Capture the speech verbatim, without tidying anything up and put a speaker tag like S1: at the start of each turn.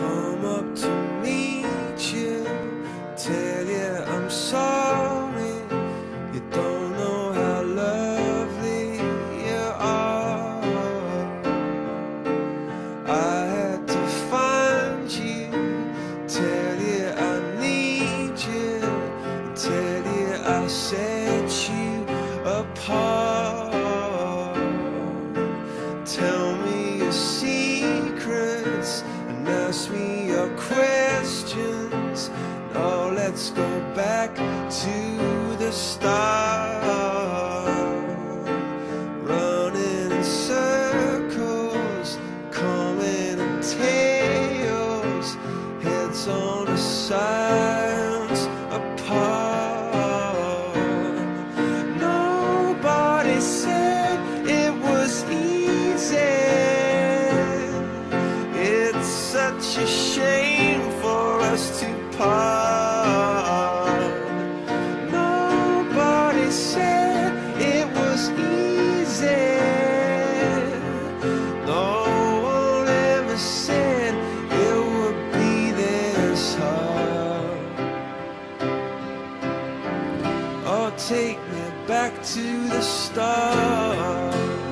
S1: come up to meet you, tell you I'm sorry. You don't know how lovely you are. I had to find you, tell you I need you, tell you I set you apart. Tell me your secrets and ask me your questions. Now let's go back to the start. Running in circles, coming in tails, heads on the sides apart. Nobody said it was easy. It's such a shame for us to part. Nobody said it was easy. No one ever said it would be this hard. Oh, take me back to the start.